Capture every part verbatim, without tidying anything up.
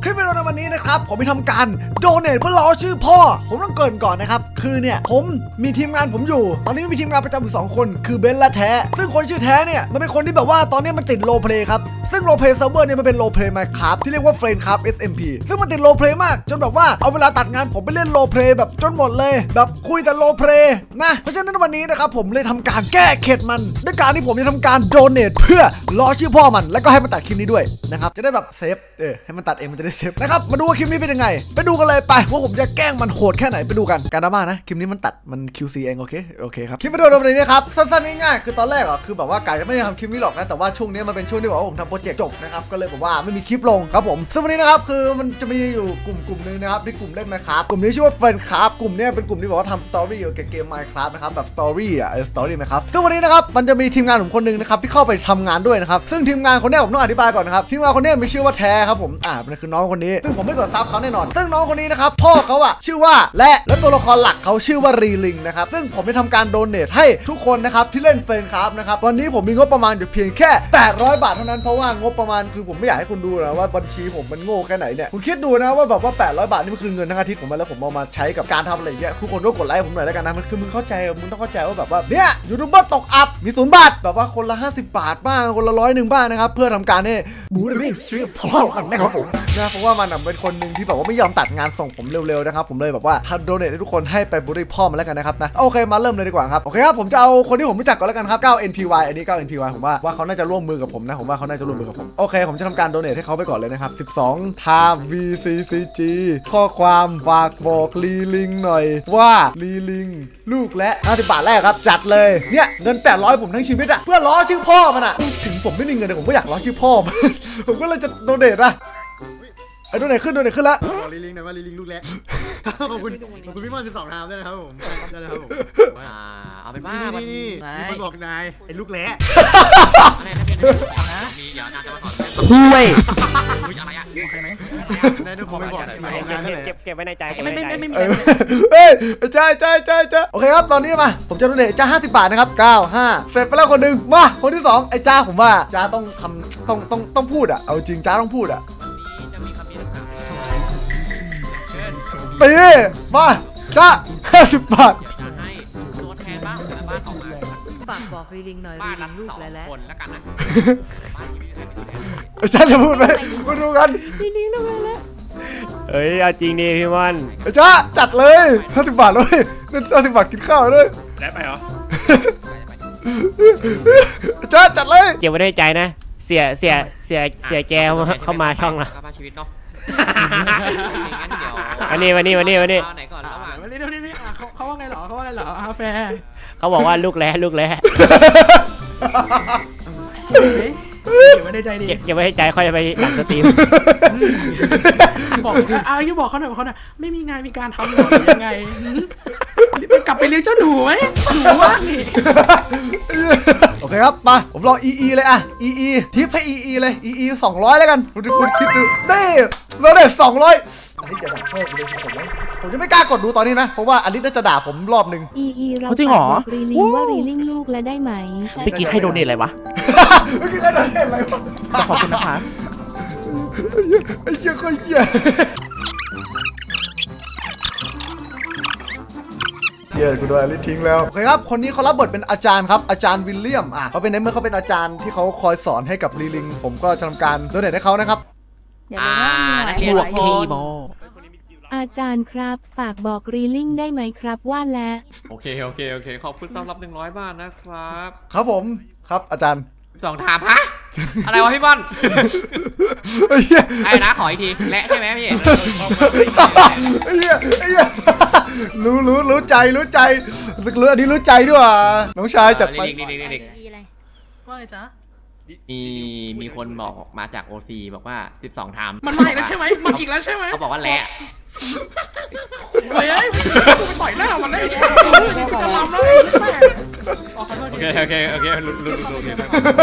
คลิปวิดีโอในวันนี้นะครับผมไปทำการโดเนทเพื่อล้อชื่อพ่อผมต้องเกริ่นก่อนนะครับคือเนี่ยผมมีทีมงานผมอยู่ตอนนี้มีทีมงานประจำอยู่สองคนคือเบนและแท้ซึ่งคนชื่อแท้เนี่ยมันเป็นคนที่แบบว่าตอนนี้มันติดโลเพลย์ครับซึ่งโลเพลย์เซิร์ฟเวอร์เนี่ยมันเป็นโลเพลย์ Minecraft ที่เรียกว่า Friendcraft เอส เอ็ม พี ซึ่งมันติดโลเพลย์มากจนแบบว่าเอาเวลาตัดงานผมไปเล่นโลเพลย์แบบจนหมดเลยแบบคุยแต่โลเพลย์นะเพราะฉะนั้นวันนี้นะครับผมเลยทำการแก้เข็ดมันด้วยการที่ผมจะทำการโดเนทเพื่อล้อชื่อพ่อมันแล้วก็ให้มันตัดคลิปนี้ด้วยนะครับจะได้แบบเซฟเออให้มันตัดเองมันจะได้เซฟนะครับมาดูว่าคลิปนี้เป็นยังไงไปดูกันเลยไปว่าผมจะแกล้งมันโหดแค่ไหนไปดูกันการดราม่านะคลิปนี้มันตัดมัน คิว ซี เองโอเคโอเคครับคลิปวิดีโอในวันนี้ครับสั้นๆง่ายๆคือตอนแรกอ่ะคือแบบว่ากายจะไม่ได้ทำคลิปนี้หรอกนะแต่ว่าช่วงนี้มันเป็นช่วงที่ว่าผมทำโปรเจกต์จบนะครับก็เลยแบบว่าไม่มีคลิปลงครับผมซึ่งวันนี้นะครับคือมันจะมีอยู่กลุ่มกลุ่มนึงนะครับที่กลุ่มเล่นMinecraftกลุ่มนี้ชื่อว่า Friendcraft กลุ่มนี้เป็นกลุ่มที่บอกว่าทำสตอรี่เกี่ยวกับเกม Minecraft นะครับแบบสตอรี่อ่ะสตอรี่Minecraftซึ่งวันนี้นะครับมันจะมีทีมงานผมคนนึงนะครับที่เข้าไปทำงานด้วยนะครับซึ่งทีมงานคนนี้ผมต้องอธิบายก่อนนะครับทีมงานคนนี้มีชื่อว่าแท้ครับผมอ่ามันคือน้องคนนี้ซึ่งผมไม่กดซับเขาแน่นอนซึ่งน้องคนนี้นะครับพ่อเขาอ่ะชื่อว่าและและตัวละครหลักเขาชื่อว่ารีลิงนะครับซึ่งผมได้ทำการโดเนทให้ทุกคนนะครับที่เล่น Friendcraft นะครับวันนี้ผมมีงบประมาณอยู่เพียงแค่แปดร้อยบาทเท่านั้นเพราะว่างบประมาณคือผมไม่อยากให้คุณดูนะว่าบัญชีผมมันโง่แค่ไหนเนี่ยคุณคิดดูนะว่าแบบว่าแปดร้อยบาทนี่มันคือเงินทั้งอาทิตย์ผมมาแล้วผมเอามาใช้กับการทำอะไรอย่างเงี้ยทุกคนก็กดไลค์ผมหน่อยแล้วกันนะมันคือมึงเข้าใจมึงต้องเข้าใจว่าแบบว่าเนี่ยยูทูบเบอร์ตกอับมีศูนย์บาทแบบว่าคนละห้าสิบบาทบ้างคนละร้อยหนึ่งบ้างนะครับเพื่อทำการให้บูรนี่ชื่อพ่อกันนะครับผมนะเพราะว่ามันเป็นคนหนึ่งที่แบบว่าไม่ยอมตัดงานส่งผมเร็วๆนะครับผมเลยแบบว่าทำโดเนทให้ทุกคนให้ไปบูรนี่พ่อมาแล้วกันนะครับนะโอเคมาเริ่มเลยดีกว่าครับโอเคครับผมจะเอาคนที่ผมรู้จักก่อนแล้วกันครับ เก้า เอ็น พี วาย อันนี้ เก้า เอ็น พี วาย ผมว่าว่าเขาน่าจะร่วมมือกับผมนะผมว่าเขาน่าจะร่วมมือกับผมโอเคผมจะทำการโดเนทให้เขาไปก่อนเลยนะครับสิบสอง time วี ซี ซี จี ข้อความฝากบอกลีลิงหน่อยว่าลีลิงลูกและห้าสิบบาทแรกครับจัดเลยเนี่ยเงินแปดร้อยผมทั้งชีวิตอะเพื่อล้อชื่อพ่อมันอะถึงผมไม่มีเงินแต่ผมก็อยากล้อชื่อพ่อ ผมก็เลยจะโดเนทอะไอ้โดเนทขึ้นโดเนทขึ้นละบอกลีลิงหน่อยว่าลีลิงลูกและขอบคุณขอบคุณพี่มอนสิบสองทามด้วยนะครับผมได้เลยครับผมเอาเป็นว่านี่นี่มีคนบอกนายไอ้ลูกและอะไรนะเป็นนะมีเดี๋ยวนายจะมาสอนคุยอะไรอ่ะโอเคไหมนายทุกคนไม่บอกเก็บเก็บไว้ในใจไม่ไม่ไม่ไม่เฮ้ยใช่ใช่ใช่ใช่โอเคครับตอนนี้มาผมจะโดเนทจ้าห้าสิบบาทนะครับเก้า ห้าเสร็จไปแล้วคนหนึ่งมาคนที่สองไอ้จ้าผมว่าจ้าต้องทำต้องต้องต้องพูดอะเอาจริงจ้าต้องพูดอะไปมาจ้าห้าสิบบาทให้ตัวแทนบ้างบ้านออกมาฝากบอกรีลิงหน่อยรีลิงลูกแล้วแล้วคนแล้วกันนะจ้าจะพูดไหมมาดูกันรีลิงลูกแล้วแล้วเฮ้ยเอาจริงดิพี่มันจ้าจัดเลยห้าสิบบาทเลยห้าสิบบาทกินข้าวเลยได้ไปเหรอจ้าจัดเลยเก็บไว้ในใจนะเสียเสียเสียเสียแกเข้ามาช่องละชีวิตเนาะวันนี้วันนี้วันนี้วันนี้ไหนก่อนระหว่างวันนี้วันนี้พี่เขาว่าไงหรอเขาว่าไงหรออาแฟเขาบอกว่าลูกแร้ลูกแร้เก็บไว้ในใจดิเก็บไว้ในใจค่อยไปหลังสตรีมบอกอายุบอกเขาหน่อยเขาหน่อยไม่มีงานมีการทำหรอยังไงกลับไปเลี้ยงเจ้าหนูไหมหนูว่างนี่โอเคครับมาผมลอง อี อี เลยอะ อี อี ทิปให้ อี อี เลย อี อี สองร้อยแล้วกันคุณคุณคิดดูนี่เราได้สองร้อยนี่จะด่าพ่อกูเลยผมไหมผมจะไม่กล้ากดดูตอนนี้นะเพราะว่าอันนี้น่าจะด่าผมรอบนึงอี อี เราจริงเหรอรีลิงว่ารีลิงลูกแล้วได้ไหมเมื่อกี้ใครโดเนทอะไรวะเมื่อกี้ใครโดเนทอะไรวะขอบคุณนะคะไอ้เหี้ยคนเหี้ยเหี้ยกูโดนลิทิ้งแล้วโอเคครับคนนี้เขารับบทเป็นอาจารย์ครับอาจารย์วิลเลียมอ่ะเขาเป็นในเมื่อเขาเป็นอาจารย์ที่เขาคอยสอนให้กับลีลิงผมก็จะทำการโดเนทให้เขานะครับอ่านักเรียนหลายคนอาจารย์ครับฝากบอกรีลิงได้ไหมครับว่าแล้วโอเคโอเคโอเคขอบคุณสำหรับหนึ่งร้อยบาทนะครับครับผมครับอาจารย์สองถามฮะอะไรวะพี่บอลไอ้นะขออีกทีและใช่ไหมพี่ไอ้เหี้ยไอ้เหี้ยรู้รู้รู้ใจรู้ใจรู้อันนี้รู้ใจด้วยน้องชายจัดไปว่าไงจ๊ะมีมีคนบอกมาจากโอซีบอกว่าสิบสองถามมันมาอีกแล้วใช่ไหมมันอีกแล้วใช่ไหมเขาบอกว่าและเฮ้ยปล่อยหน้ามันได้จะทำได้โอเคโอเคโอเคลุ้นลุ้นลุ้น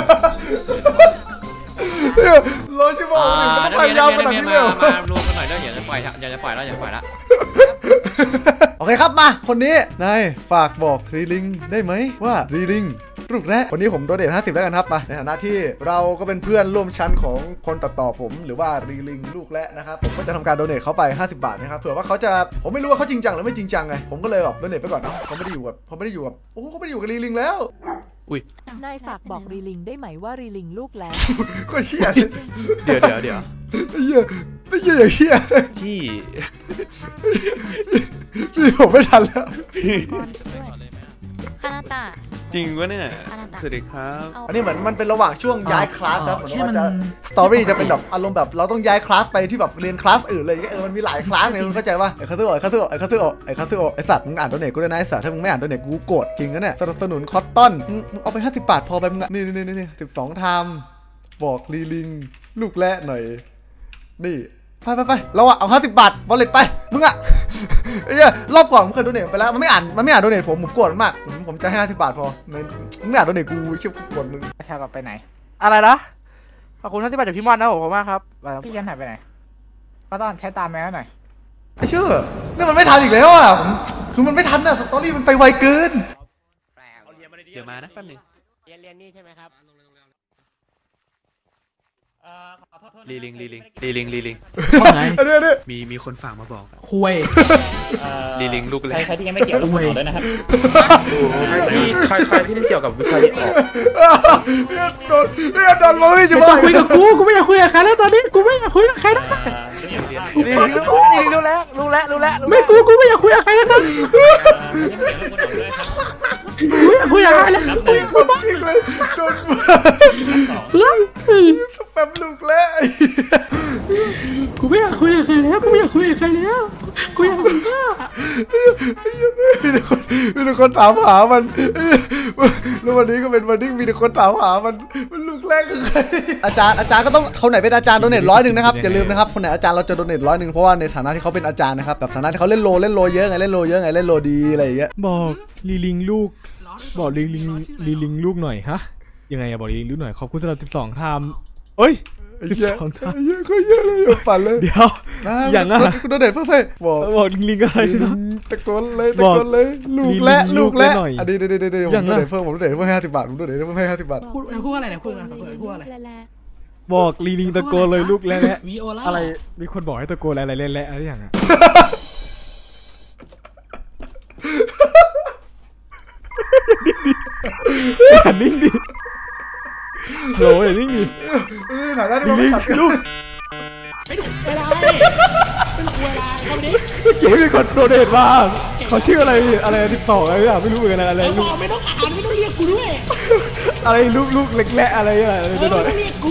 โลชิบะมันพยายามขนาดนี้เลยมารวมกันหน่อยแล้วอย่าจะปล่อยอย่าจะปล่อยแล้วอย่าปล่อยแล้วโอเคครับมาคนนี้นายฝากบอกรีลิงได้ไหมว่ารีลิงลูกแรกวันนี้ผมโดเนทห้าสิบแล้วกันครับมาในฐานะที่เราก็เป็นเพื่อนร่วมชั้นของคนตัดต่อผมหรือว่ารีลิงลูกแรกนะครับผมก็จะทำการโดเนทเขาไปห้าสิบบาทนะครับเผื่อว่าเขาจะผมไม่รู้ว่าเขาจริงจังหรือไม่จริงจังไงผมก็เลยแบบโดเนทไปก่อนเนาะเขาไม่ได้อยู่กับเขาไม่ได้อยู่กับโอ้เขาไม่ได้อยู่กับรีลิงแล้วอุ้ยนายฝากบอกรีลิงได้ไหมว่ารีลิงลูกแล้วคนเหี้ยเดี๋ยวเดี๋ยวเดี๋ยวเหี้ยไม่เหี้ยอย่างเหี้ยพี่พี่ผมไม่ทันแล้วคานาตะจริงวะเนี่ยสวัสดีครับอันนี้เหมือนมันเป็นระหว่างช่วงย้ายคลาสครับเหมือนว่าจะสตอรี่จะเป็นแบบอารมณ์แบบเราต้องย้ายคลาสไปที่แบบเรียนคลาสอื่นเลยเออมันมีหลายคลาสไงคุณเข้าใจป่ะไอ้คาซึโอไอ้คาซึโอไอ้คาซึโอไอ้คาซึโอไอ้สัตว์มึงอ่านตัวเน็ตกูได้นะไอ้สัตว์ถ้ามึงไม่อ่านตัวเน็ตกูโกรธจริงนะเนี่ยสนับสนุนคอตตอนมึงเอาไปห้าสิบบาทพอไปมึงนี่นี่นี่นี่สิบสองไทม์บอกรีลิงลูกแรกหน่อยนี่ไปไปไปเราอะเอาห้าสิบบาทบอลเลตไปมึงอะไอ้เหี้ยรอบก่อนผมเคยโดเนทไปแล้วมันไม่อ่านมันไม่อ่านโดเนทผมผมโกรธมากผมผมจะให้ห้าสิบบาทพอมึงไม่อ่านโดเนทกูเชื่อกูโกรธมึงแทกลับไปไหนอะไรนะขอบคุณท่านที่มาจากพี่มอนนะผมมากครับพี่ยันหายไปไหนก็ต้องใช้ตามแมวหน่อยไอ้เชื่อเนี่ยมันไม่ทันอีกแล้วอะคือมันไม่ทันอะสตอรี่มันไปไวเกินเดี๋ยวมานะแป๊บนึงเรียนเรียนนี่ใช่ไหมครับลีลิงลีลิงลีลิงลีลิงมีมีคนฝากมาบอกคุยลีลิงลูกแรกใครที่ยังไม่เกี่ยวกับด้วยนะครับใครใครที่ไม่เกี่ยวกับวิชาเรียนออกโดนเรียนโดนมาไม่จะมาคุยกับกูกูไม่อยากคุยกับใครแล้วตอนนี้กูไม่อยากคุยกับใครแล้วลีลิงรู้แล้วรู้แล้วรู้แล้วไม่กูกูไม่อยากคุยกับใครแล้วนะกูอยากคุยกับใครแล้วกูอยากคุยบ้างเลยโดนแป๊บลูกแล้วกูไม่อยากคุยกับใครแล้วกูไม่อยากคุยกับใครแล้วกูอยากคุยกับมีแต่คนมีแต่คนถามหามันแล้ววันนี้ก็เป็นวันที่มีแต่คนถามหามันมันลูกแรกคือใครอาจารย์อาจารย์ก็ต้องคนไหนเป็นอาจารย์โดเนทร้อยหนึ่งนะครับอย่าลืมนะครับคนไหนอาจารย์เราจะโดเนทร้อยหนึ่งเพราะว่าในฐานะที่เขาเป็นอาจารย์นะครับแบบฐานะที่เขาเล่นโลเล่นโลเยอะไงเล่นโลเยอะไงเล่นโลดีอะไรอย่างเงี้ยบอกลีลิงลูกบอกลีลิงลีลิงลูกหน่อยฮะยังไงอะบอกลีลิงลูกหน่อยขอบคุณสำหรับสิบสองไทม์เอ้ยสิบสองไทม์เยอะก็เยอะเลยฝันเลยเดี๋ยวอย่างนั้นคุณโดเนทเพื่อเพื่อบอกบอกลิงอะไรตะโกนเลยตะโกนเลยลูกและลูกและอันนี้เดี๋ยวเดี๋ยวเดี๋ยวผมโดเนทเพิ่มผมโดเนทเพิ่มห้าสิบบาทผมโดเนทเพิ่มห้าสิบบาทพูดพูดอะไรเนี่ยพูดกันพูดอะไรบอกลีลิงตะโกนเลยลูกและและอะไรมีคนบอกให้ตะโกนอะไรและและอะไรอย่างอ่ะอย่านิ่งดิโหอย่านิ่งดิถ่ายได้ดิลูกไม่ถูกเวลาไม่ถูกเวลาเขาไม่ได้เก๋มีคนโดเนทมาเขาชื่ออะไรอะไรสิบสองอะไรอ่ะไม่รู้เหมือนกันอะไรลูกไม่ต้องอ่านไม่ต้องเรียกกูด้วยอะไรลูกลูกเล็กแร่อะไรอ่ะไม่ต้องเรียกกู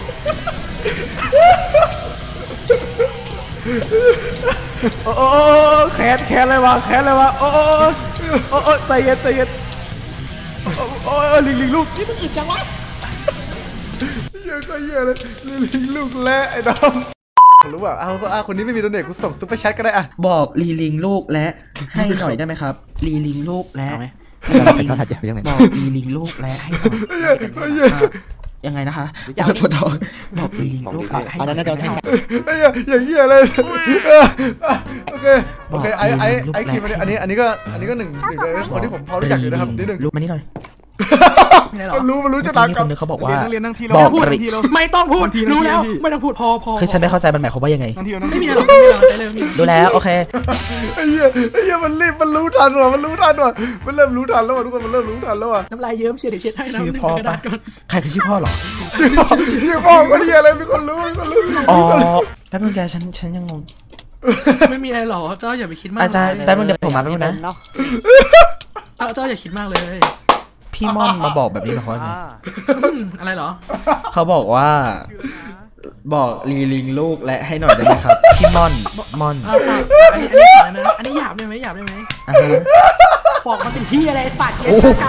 โอ้โอ้แคสแคสอะไรวะแคสอะไรวะโอ้โอ้โอ้โอ้ใจเย็นใจเย็นโอ้ลิงลิงลูกนี่มันอึดจังวะเยอะก็เยอะเลยลิงลูกและไอ้น้องรู้ป่ะเอาก็อ้าคนนี้ไม่มีโดเนทกูส่งซุปเปอร์แชทก็ได้อะบอกลีลิงลูกและให้หน่อยได้ไหมครับลีลิงลูกและบอกลีลิงลูกและให้หน่อยยังไงนะคะบอกตัวต่อบอกลีลิงลูกและให้หน่อยไอ้อย่างเงี้ยเลยโอเคโอเคไอ้ไอ้ไอ้คีมันอันนี้อันนี้ก็อันนี้ก็หนึ่งหนึ่งเลยคนที่ผมพอรู้จักอยู่นะครับนิดหนึ่งมานี่หน่อยมันรู้มันรู้จะตามกันคนนึงเขาบอกว่าบอกไม่ต้องพูดรู้แล้วไม่ต้องพูดพอพอคือฉันไม่เข้าใจมันหมายความว่ายังไงไม่มีอะไรดูแล้วโอเคไอ้เหี้ยไอ้เหี้ยมันรีบมันรู้ทันว่ะมันรู้ทันว่ะมันเริ่มรู้ทันแล้วว่ะทุกคนมันเริ่มรู้ทันแล้วว่ะน้ำลายเยิ้มเฉียดเฉียดให้น้ำชื่อพ่อปะใครคือชื่อพ่อหรอชื่อพ่อชื่อพ่อคนเหี้ยอะไรมีคนรู้มีคนรู้อ๋อแป๊บนึงแกฉันฉันยังงงไม่มีอะไรหรอกเจ้าอย่าไปคิดมากอาจารย์แป๊บนึงเดี๋ยวผมมาแป๊บนึงนะเจ้าอย่าคิดมากเลยพี่ม่อนมาบอกแบบนี้หรอเขาเนี่ยอะไรเหรอเขาบอกว่าบอกลีลิงลูกและให้หน่อยได้ไหมครับพี่ม่อนม่อนอันนี้อันนี้นะอันนี้หยาบได้ไหมหยาบได้ไหมบอกมันเป็นที่อะไรปัดเย็นเก่า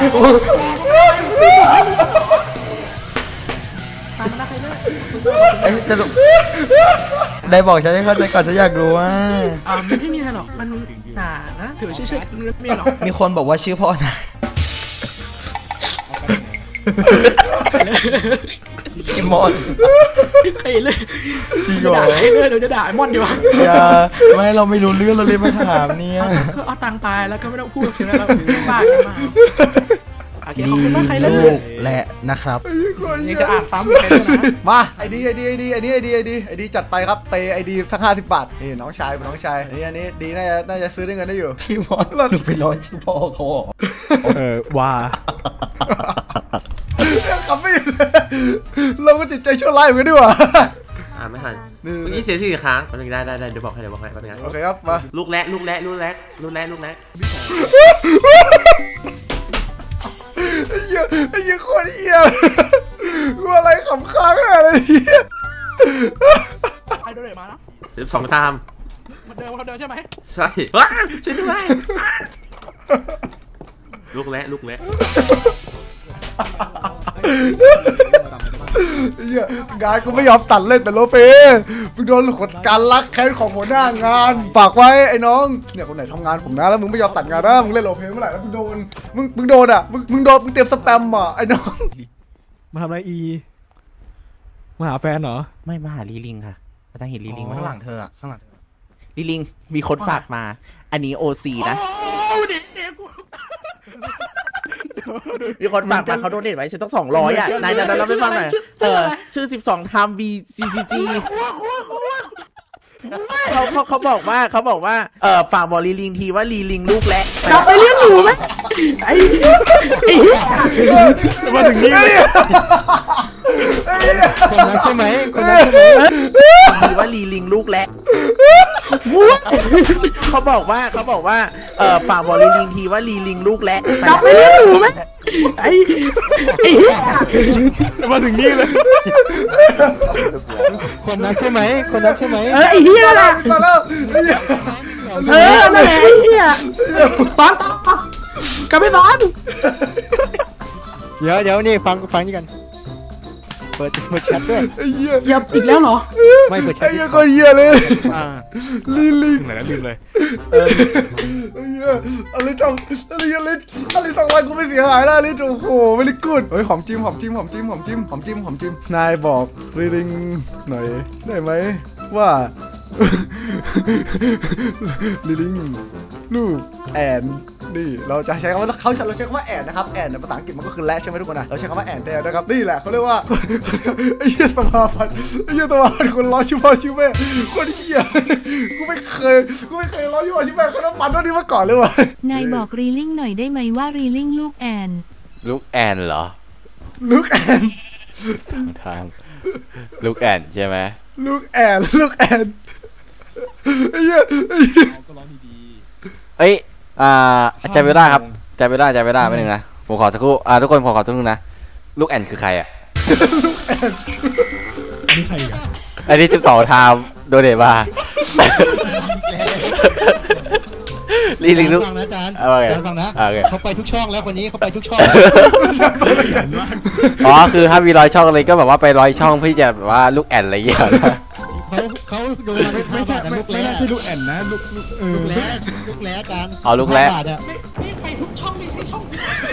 ตามมันนะใครเนี่ยเอ้ยจะได้บอกฉันให้เข้าใจก่อนฉันอยากรู้ว่าอ่าไม่พี่มีอะไรหรอกมันหนานะถือชื่อชื่อไม่หรอกมีคนบอกว่าชื่อพ่อนะไอ้มอนใครเลยจริงเหรอใครเลยเราจะด่าไอ้มอนดีวะอย่าไม่เราไม่รู้เรื่องเราเลยมาถามเนี่ยก็เอาตังค์ตายแล้วก็ไม่ต้องพูดถึงแล้วเราบ้ากันมากโอเคขอบคุณมากใครเล่นลูกและนะครับยังจะอ่านซ้ำอีกใครด้วยนะมาไอดีไอดีไอดีไอนี้ไอดีไอดีไอดีจัดไปครับเปย์ไอดีสักห้าสิบบาทนี่น้องชายน้องชายอันนี้อันนี้ดีน่าจะน่าจะซื้อได้เงินได้อยู่พี่บอลหนูไปรอชื่อพ่อเขาเออว่าขำไม่หยุดเลยเราก็จิตใจชั่วร้ายเหมือนกันดีกว่าอ่าไม่ทันเมื่อกี้เสียสี่ครั้งมันได้ได้ได้เดี๋ยวบอกให้เดี๋ยวบอกให้แป๊บนึงนะโอเคครับมาลูกแรกลูกแรกลูกแรกลูกแรกลูกแรกไอ้เหี้ยไอ้เหี้ยโคตรเหี้ยกูอะไรขำค้างอะไรเหี้ยใครโดนเลยมานะสิบสองตามมันเดิมมันเดิมใช่ไหมใช่ว้าช่วยด้วยลูกแรกลูกแรกเหี้ยงานกูไม่ยอมตัดเล่นแต่โลเปมึงโดนขดการลักแค้นของหัวหน้างานฝากไว้ไอ้น้องเนี่ยคนไหนทำงานผมนะแล้วมึงไม่ยอมตัดงานนะมึงเล่นโลเปเมื่อไหร่แล้วมึงโดนมึงมึงโดนอ่ะมึงมึงโดนมึงเตรียมสแปมอ่ะไอ้น้องมาทำอะไรอีมาหาแฟนเหรอไม่มาหาลีลิงค่ะอาจารย์เห็นลีลิงไหมข้างหลังเธออะข้างหลังลีลิงมีคนฝากมา อันนี้โอซีนะมีคนฝากมาเขาโดนเน็ตไว้ฉันต้องสองร้อยอ่ะนายนายเราไม่ฟังหน่อยเออชื่อสิบสองไทม์ วี ซี ซี จี เขาเขาเขาบอกว่าเขาบอกว่าเออฝากบอกลีลิงทีว่าลีลิงลูกและกลับไปเลี้ยงหนูไหมไอ้ไอ้มาถึงนี่คนนั้นใช่ไหมคนนั้นใช่ไหมทีว่าลีลิงลูกและเขาบอกว่าเขาบอกว่าเออฝากบอกลีลิงทีว่าลีลิงลูกและกลับไปเลี้ยงหนูไหมไอ้ไอ้มาถึงนี่เลยคนนั้นใช่ไหมคนนั้นใช่ไหมเออไอ้เหี้ยล่ะมาแล้วเออนั่นแหละไอ้เหี้ยตอนกลับไปตอนเดี๋ยวเดี๋ยวนี่ฟังฟังนี่กันเปิดเปิดแชทด้วยไอ้เหี้ยอย่าอีกแล้วเหรอไม่เปิดแชไอ้ทเหี้ยคนเหี้ยเลยลีลีลืมเลยนะลืมเลยไอ้เหี้ยอะไรทำอะไรอะไรอะไรสองวันกูไม่เสียหายแล้วลิโอ้โหไม่ลิกูดเฮ้ยหอมจิ้มหอมจิ้มหอมจิ้มหอมจิ้มหอมจิ้มหอมจิ้มนายบอกลีลิงหน่อยได้ไหมว่าลีลิงลูกแอนนี่เราจะใช้คำว่าเขาเราใช้คำว่าแอนนะครับแอนในภาษาอังกฤษมันก็คือและใช่ไหมทุกคนนะเราใช้คำว่าแอนแทนนะครับนี่แหละเขาเรียกว่าไอ้เหี้ยสมาพันธ์ไอ้เหี้ยสมาพันธ์คนล้อชื่อพ่อชื่อแม่คนเหี้ยกูไม่เคยกูไม่เคยล้อชื่อพ่อชื่อแม่คนนั้นปันเท่านี้มาก่อนเลยวะนายบอกรีลิ่งหน่อยได้ไหมว่ารีลิ่งลูกแอนลูกแอนเหรอลูกแอนสองทางลูกแอนใช่ไหมลูกแอนลูกแอนไอ้เหี้ยไอ้เหี้ยเอ้ยอ่าใจไม่ได้ครับใจไม่ได้ใจไม่ได้ไม่หนึ่งนะผมขอสักครู่อ่าทุกคนผมขอสักครู่นะลูกแอนคือใครอ่ะลูกแอนอันนี้ใครอ่ะอันนี้สิบสองไทม์โดเดบ้าลีลิงลูกฟังนะอาจารย์เอาไงอาจารย์ฟังนะโอเคเขาไปทุกช่องแล้วคนนี้เขาไปทุกช่องอ๋อคือถ้ามีร้อยช่องอะไรก็แบบว่าไปร้อยช่องเพื่อจะแบบว่าลูกแอนอะไรอย่างเงี้ยเขาเขาโดนมาไม่ใช่ลูกไม่แร้น่าใช่ลูกแอนนะลูกลูกเออลูกแร้ลูกแร้อาจารย์อ๋อลูกแร้บาทอะไม่ไปทุกช่องไม่ใช่ช่อง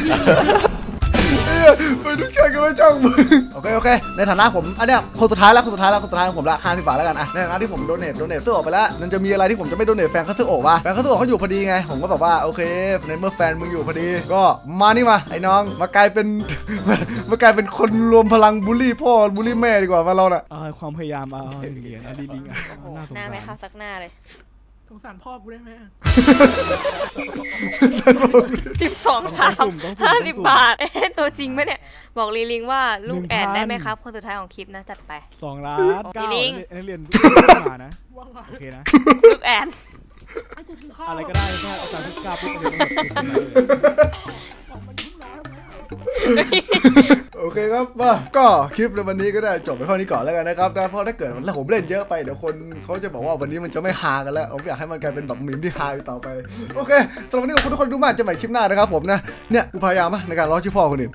ไปทุกช่องกันไม่ช่องมึงโอเคโอเคในฐานะผมอันเนี้ยคนสุดท้ายแล้วคนสุดท้ายแล้วคนสุดท้ายของผมละห้าสิบบาทแล้วกันอะในฐานะที่ผมโดเนทโดเนทซื้อออกไปแล้วมันจะมีอะไรที่ผมจะไม่โดเนทแฟนเขาซื้อออกป่ะแฟนเขาซื้อออกเขาอยู่พอดีไงผมก็แบบว่าโอเคในเมื่อแฟนมึงอยู่พอดีก็มานี่มาไอ้น้องมากลายเป็น มากลายเป็นคนรวมพลังบูลลี่พ่อบูลลี่แม่ดีกว่ามาเราน่ะเอาความพยายามเอาเหรียญเอาลีลิงอ่ะหน้าสงหน้าสารไหมคะสักหน้าเลยสงสารพ่อกูได้ไหมสิบสองถามห้าสิบบาทเอ๊ะตัวจริงไหมเนี่ยบอกลีลิงว่าลูกแอนได้ไหมครับคนสุดท้ายของคลิปนะจัดไปสองล้านเก้าลีลิงนักเรียนมานะโอเคนะลูกแอนอะไรก็ได้แค่อาจารย์กล้าพูดอะไรโอเคครับมาก็คลิปในวันนี้ก็ได้จบไปเท่านี้ก่อนแล้วกันนะครับนะเพราะถ้าเกิดแล้วผมเล่นเยอะไปเดี๋ยวคนเขาจะบอกว่าวันนี้มันจะไม่ฮากันแล้วผมอยากให้มันกลายเป็นแบบมีมที่ฮาต่อไปโอเคสำหรับวันนี้ขอบคุณทุกคนดูมากจะใหม่คลิปหน้านะครับผมนะเนี่ยกูพยายามในการล้อชื่อพ่อคนอื่น